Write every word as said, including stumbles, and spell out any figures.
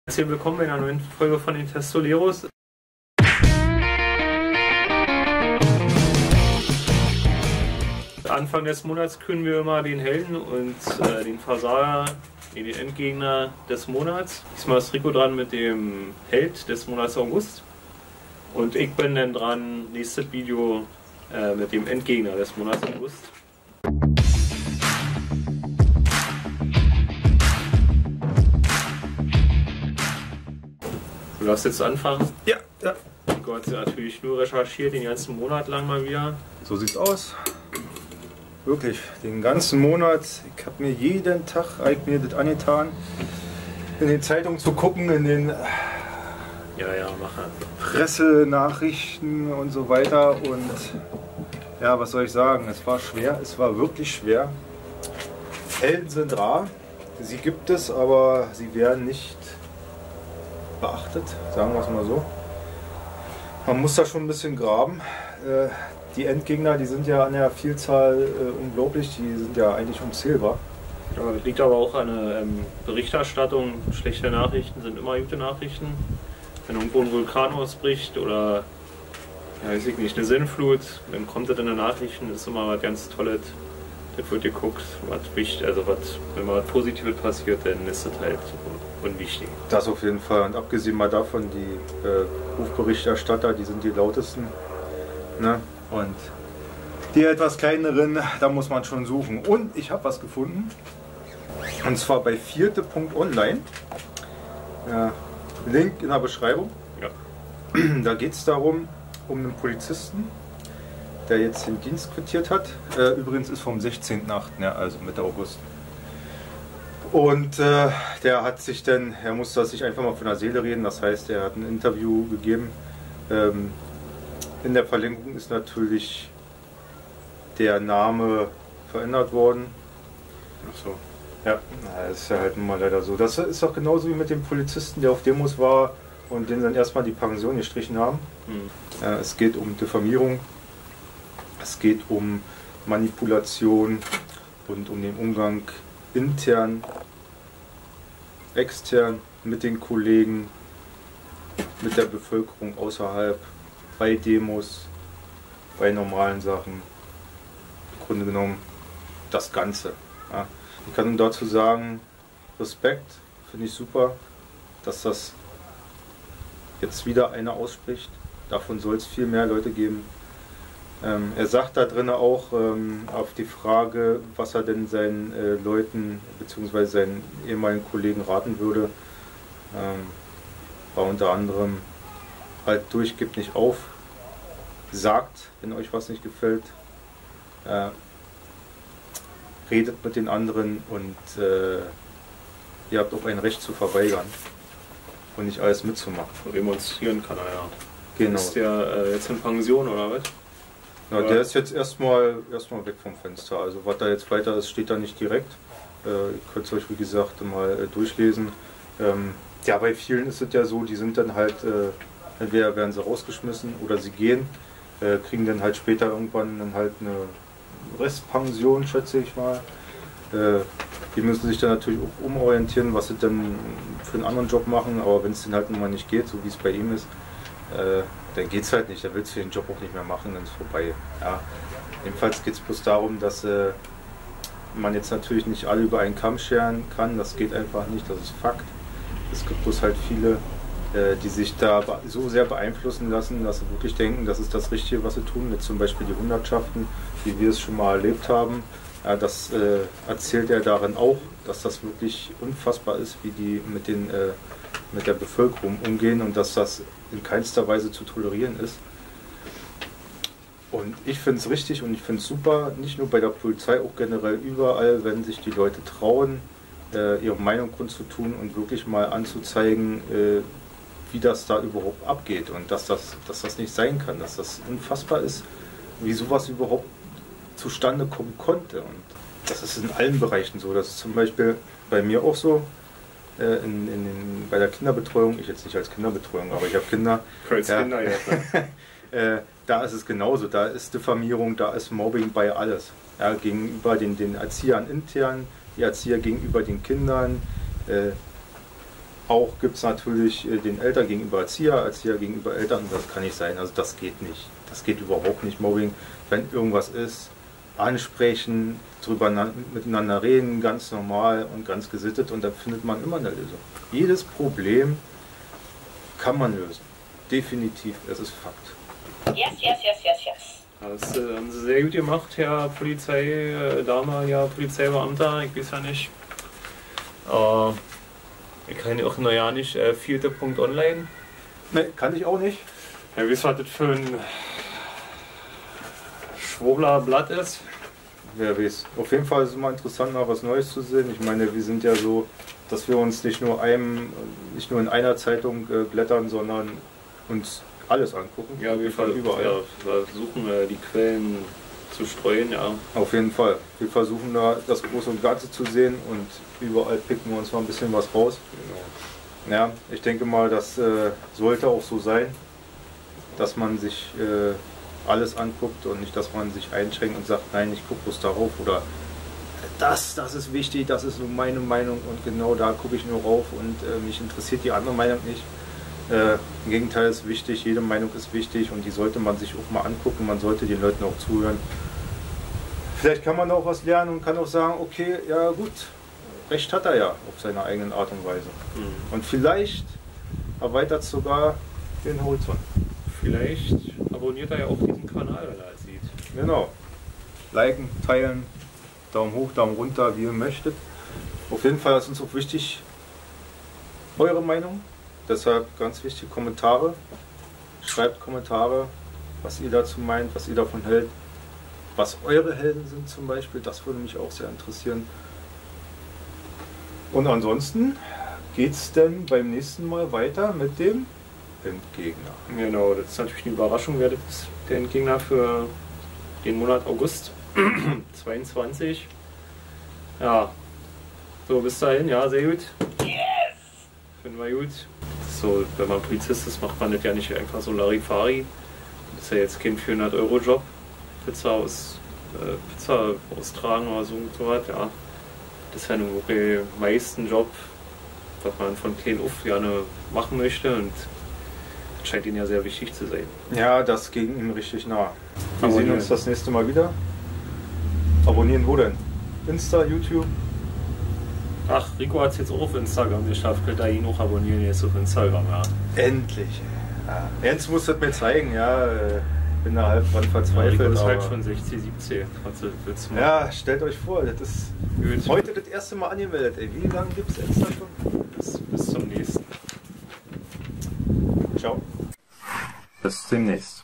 Herzlich willkommen in einer neuen Folge von den Testoleros. Anfang des Monats küren wir immer den Helden und äh, den Versager, den Endgegner des Monats. Diesmal ist Rico dran mit dem Held des Monats August. Und ich bin dann dran, nächstes Video äh, mit dem Endgegner des Monats August. Du darfst jetzt anfangen. Ja, ja. Rico hat natürlich nur recherchiert, den ganzen Monat lang mal wieder. So sieht's aus. Wirklich, den ganzen Monat. Ich habe mir jeden Tag eigentlich mir das angetan, in den Zeitungen zu gucken, in den Ja, ja, mach Pressenachrichten und so weiter. Und ja, was soll ich sagen? Es war schwer, es war wirklich schwer. Helden sind rar, sie gibt es, aber sie werden nicht beachtet, sagen wir es mal so. Man muss da schon ein bisschen graben. Äh, die Endgegner, die sind ja an der Vielzahl äh, unglaublich, die sind ja eigentlich unzählbar. Ja, das liegt aber auch an der ähm, Berichterstattung. Schlechte Nachrichten sind immer gute Nachrichten. Wenn irgendwo ein Vulkan ausbricht oder ja, weiß ich nicht, eine Sinnflut, dann kommt das in den Nachrichten, das ist immer was ganz Tolles. Das wird geguckt, was wichtig, also was, wenn mal was Positives passiert, dann ist das halt unwichtig. Das auf jeden Fall. Und abgesehen mal davon, die äh, Rufberichterstatter, die sind die lautesten. Ne? Und die etwas kleineren, da muss man schon suchen. Und ich habe was gefunden. Und zwar bei vierte Punkt online. Ja, Link in der Beschreibung. Ja. Da geht es darum, um einen Polizisten, der jetzt den Dienst quittiert hat. Äh, übrigens ist vom sechzehnten achten, ja, also Mitte August. Und äh, der hat sich dann, er musste das sich einfach mal von der Seele reden, das heißt, er hat ein Interview gegeben. Ähm, in der Verlinkung ist natürlich der Name verändert worden. Ach so. Ja, das ist ja halt nun mal leider so. Das ist doch genauso wie mit dem Polizisten, der auf Demos war und den dann erstmal die Pension gestrichen haben. Hm. Äh, es geht um Diffamierung, es geht um Manipulation und um den Umgang intern, extern, mit den Kollegen, mit der Bevölkerung außerhalb, bei Demos, bei normalen Sachen. Im Grunde genommen das Ganze. Ja. Ich kann dazu sagen, Respekt, finde ich super, dass das jetzt wieder einer ausspricht. Davon soll es viel mehr Leute geben. Ähm, er sagt da drin auch ähm, auf die Frage, was er denn seinen äh, Leuten bzw. seinen ehemaligen Kollegen raten würde, ähm, war unter anderem halt durch, gebt nicht auf, sagt, wenn euch was nicht gefällt, äh, redet mit den anderen und äh, ihr habt auch ein Recht zu verweigern und nicht alles mitzumachen. Demonstrieren kann er ja. Genau. Ist der äh, jetzt in Pension oder was? Ja, der ist jetzt erstmal erstmal weg vom Fenster. Also was da jetzt weiter ist, steht da nicht direkt. Äh, ihr könnt es euch wie gesagt mal äh, durchlesen. Ähm, ja, bei vielen ist es ja so, die sind dann halt, äh, entweder werden sie rausgeschmissen oder sie gehen, äh, kriegen dann halt später irgendwann dann halt eine Restpension, schätze ich mal. Äh, die müssen sich dann natürlich auch umorientieren, was sie dann für einen anderen Job machen, aber wenn es dann halt nun mal nicht geht, so wie es bei ihm ist, äh, dann geht es halt nicht, dann willst du den Job auch nicht mehr machen, dann ist es vorbei. Ja. Jedenfalls geht es bloß darum, dass äh, man jetzt natürlich nicht alle über einen Kamm scheren kann, das geht einfach nicht, das ist Fakt. Es gibt bloß halt viele, äh, die sich da so sehr beeinflussen lassen, dass sie wirklich denken, das ist das Richtige, was sie tun, jetzt zum Beispiel die Hundertschaften, wie wir es schon mal erlebt haben. Ja, das äh, erzählt er darin auch, dass das wirklich unfassbar ist, wie die mit, den, äh, mit der Bevölkerung umgehen und dass das in keinster Weise zu tolerieren ist. Und ich finde es richtig und ich finde es super, nicht nur bei der Polizei, auch generell überall, wenn sich die Leute trauen, äh, ihre Meinung kundzutun und wirklich mal anzuzeigen, äh, wie das da überhaupt abgeht und dass das, dass das nicht sein kann, dass das unfassbar ist, wie sowas überhaupt zustande kommen konnte. Und das ist in allen Bereichen so. Das ist zum Beispiel bei mir auch so. In, in, in, bei der Kinderbetreuung, ich jetzt nicht als Kinderbetreuung, aber ich habe Kinder. Als ja, Kinder, ja. äh, da ist es genauso, da ist Diffamierung, da ist Mobbing bei alles. Ja, gegenüber den, den Erziehern intern, die Erzieher gegenüber den Kindern, äh, auch gibt es natürlich den Eltern gegenüber Erzieher, Erzieher gegenüber Eltern. Das kann nicht sein. Also das geht nicht. Das geht überhaupt nicht. Mobbing, wenn irgendwas ist, ansprechen, drüber miteinander reden, ganz normal und ganz gesittet, und da findet man immer eine Lösung. Jedes Problem kann man lösen. Definitiv, es ist Fakt. Yes, yes, yes, yes, yes. Das äh, haben Sie sehr gut gemacht, Herr Polizei, äh, damaliger Polizeibeamter, ich weiß ja nicht. Äh, ich kann ja auch noch ja nicht, äh, vierte Punkt online. Ne, kann ich auch nicht. Ja, wisst was das für ein Schwurbler-Blatt ist? Wer weiß. Auf jeden Fall ist es immer interessant, mal was Neues zu sehen. Ich meine, wir sind ja so, dass wir uns nicht nur einem, nicht nur in einer Zeitung äh, blättern, sondern uns alles angucken. Ja, wir, ver überall. Ja, wir versuchen äh, die Quellen zu streuen, ja. Auf jeden Fall. Wir versuchen da das Große und Ganze zu sehen und überall picken wir uns mal ein bisschen was raus. Genau. Ja, ich denke mal, das äh, sollte auch so sein, dass man sich äh, alles anguckt und nicht, dass man sich einschränkt und sagt, nein, ich gucke bloß darauf oder das, das ist wichtig, das ist nur meine Meinung und genau da gucke ich nur rauf und äh, mich interessiert die andere Meinung nicht. Äh, Im Gegenteil ist wichtig, jede Meinung ist wichtig und die sollte man sich auch mal angucken, man sollte den Leuten auch zuhören. Vielleicht kann man auch was lernen und kann auch sagen, okay, ja gut, recht hat er ja auf seine eigene Art und Weise. Mhm. Und vielleicht erweitert es sogar den Horizont. Vielleicht abonniert er ja auch diesen Kanal, wenn er es sieht. Genau. Liken, teilen, Daumen hoch, Daumen runter, wie ihr möchtet. Auf jeden Fall ist uns auch wichtig, eure Meinung. Deshalb ganz wichtig, Kommentare. Schreibt Kommentare, was ihr dazu meint, was ihr davon hält. Was eure Helden sind zum Beispiel, das würde mich auch sehr interessieren. Und ansonsten geht es dann beim nächsten Mal weiter mit dem Endgegner. Genau, das ist natürlich eine Überraschung, wer das ist, der Endgegner für den Monat August zweiundzwanzig. Ja, so bis dahin, ja, sehr gut. Yes! Finden wir gut. So, wenn man Polizist ist, macht man das ja nicht einfach so Larifari. Das ist ja jetzt kein vierhundert Euro Job. Pizza aus äh, Pizza austragen oder so und so was, ja. Das ist ja nun wirklich der meisten Job, was man von klein auf gerne machen möchte, und das scheint ihnen ja sehr wichtig zu sein. Ja, das ging ihm richtig nah. Wir Abonnieren. sehen uns das nächste Mal wieder. Abonnieren wo denn? Insta, YouTube? Ach, Rico hat es jetzt auch auf Instagram geschafft, könnt ihr ihn auch abonnieren jetzt auf Instagram, ja. Endlich! Ja. Jens muss das mir zeigen, ja. Bin da halb dran Ja, verzweifelt. Rico ist aber halt schon sechzehn, siebzehn. Was willst du machen? ja, stellt euch vor, das ist Gut. heute das erste Mal angemeldet. Ey, wie lange gibt es Insta schon? Bis, bis zum nächsten. Ciao. Bis demnächst.